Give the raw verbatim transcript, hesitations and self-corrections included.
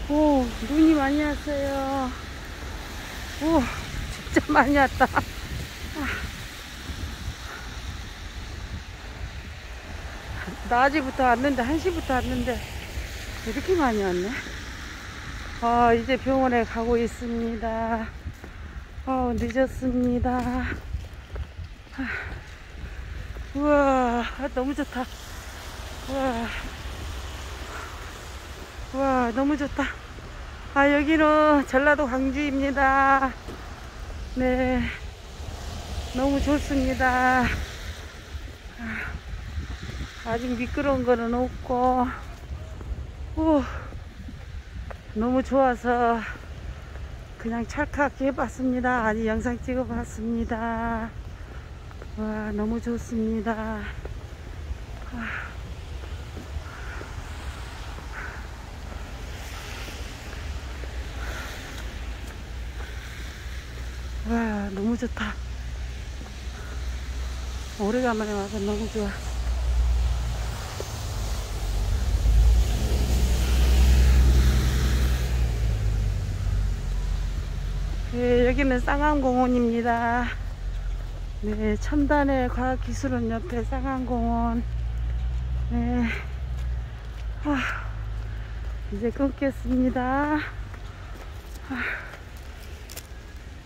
오, 눈이 많이 왔어요. 오, 진짜 많이 왔다. 낮에부터 왔는데, 한 시부터 왔는데, 이렇게 많이 왔네. 아, 이제 병원에 가고 있습니다. 어, 늦었습니다. 우와, 너무 좋다. 우와, 우와, 너무 좋다. 아, 여기는 전라도 광주입니다. 네, 너무 좋습니다. 아직 미끄러운 거는 없고, 오, 너무 좋아서 그냥 찰칵 해봤습니다. 아니, 영상 찍어봤습니다. 와, 너무 좋습니다. 와, 너무 좋다. 오래간만에 와서 너무 좋아. 네, 여기는 쌍암공원입니다. 네, 첨단의 과학기술원 옆에 쌍암공원. 네, 아, 이제 끊겠습니다. 아.